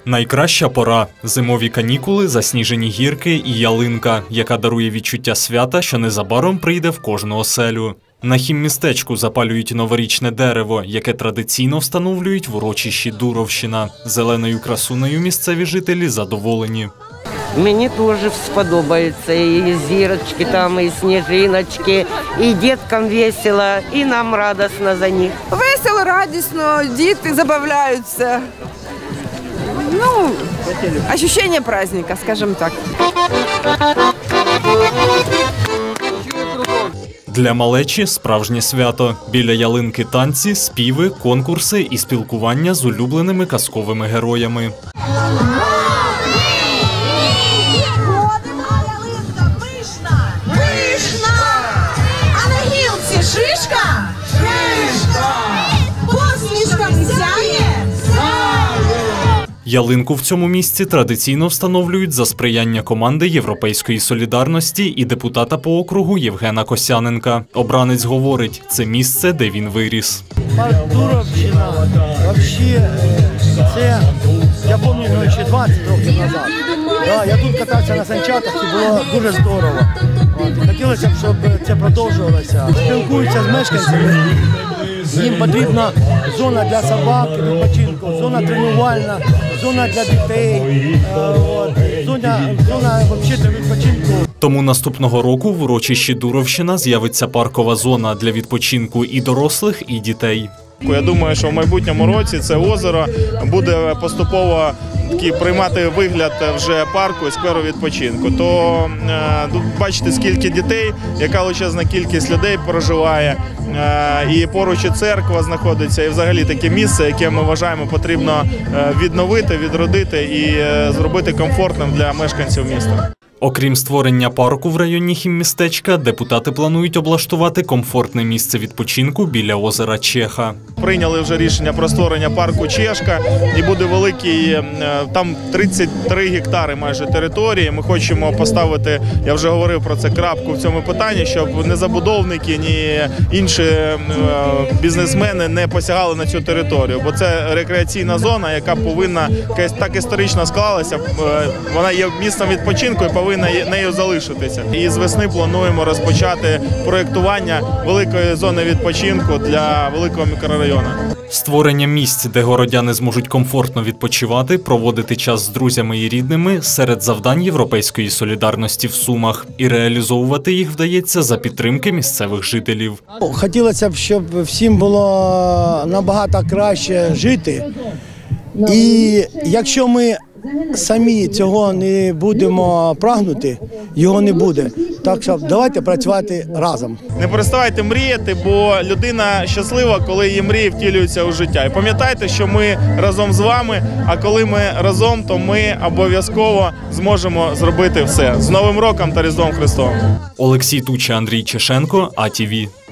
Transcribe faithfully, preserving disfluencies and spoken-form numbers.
Найкраща пора – зимові канікули, засніжені гірки і ялинка, яка дарує відчуття свята, що незабаром прийде в кожну оселю. На хіммістечку запалюють новорічне дерево, яке традиційно встановлюють в урочищі Дуровщина. Зеленою красунею місцеві жителі задоволені. Мені теж сподобається, і зірочки там, і сніжиночки, і діткам весело, і нам радісно за них. Весело, радісно, діти забавляються. Ну, ощущение праздника, скажем так. Для малечі – справжнє свято. Біля ялинки танці, співи, конкурси і спілкування з улюбленими казковими героями. Ялинку в цьому місці традиційно встановлюють за сприяння команди «Європейської солідарності» і депутата по округу Євгена Косяненка. Обранець говорить, це місце, де він виріс. Парк Дуровщина, взагалі, це, я пам'ятаю, ще двадцять років назад. Да, я тут катався на санчатах, це було дуже здорово. От, хотілося б, щоб це продовжувалося. Спілкуються з мешканцями. Їм потрібна зона для собак, відпочинку, зона тренувальна, зона для дітей, от, зона, зона для відпочинку. Тому наступного року в урочищі Дуровщина з'явиться паркова зона для відпочинку і дорослих, і дітей. Я думаю, що в майбутньому році це озеро буде поступово приймати вигляд вже парку і скверу відпочинку. То е, бачите, скільки дітей, яка величезна кількість людей проживає, е, і поруч і церква знаходиться, і взагалі таке місце, яке ми вважаємо потрібно відновити, відродити і е, зробити комфортним для мешканців міста. Окрім створення парку в районі хіммістечка, депутати планують облаштувати комфортне місце відпочинку біля озера Чеха. Прийняли вже рішення про створення парку Чешка, і буде великий, там тридцять три гектари майже території. Ми хочемо поставити, я вже говорив про це, крапку в цьому питанні, щоб ні забудовники, ні інші бізнесмени не посягали на цю територію. Бо це рекреаційна зона, яка повинна, так історично склалася, вона є місцем відпочинку і повинна нею залишитися. І з весни плануємо розпочати проєктування великої зони відпочинку для великого мікрорайону. Створення місць, де городяни зможуть комфортно відпочивати, проводити час з друзями і рідними – серед завдань «Європейської солідарності» в Сумах. І реалізовувати їх вдається за підтримки місцевих жителів. Хотілося б, щоб всім було набагато краще жити. І якщо ми самі цього не будемо прагнути, його не буде. Так що давайте працювати разом. Не переставайте мріяти, бо людина щаслива, коли її мрії втілюються у життя. І пам'ятайте, що ми разом з вами, а коли ми разом, то ми обов'язково зможемо зробити все. З Новим роком та Різдвом Христовим! Олексій Туча, Андрій Чешенко, А Ті Ві.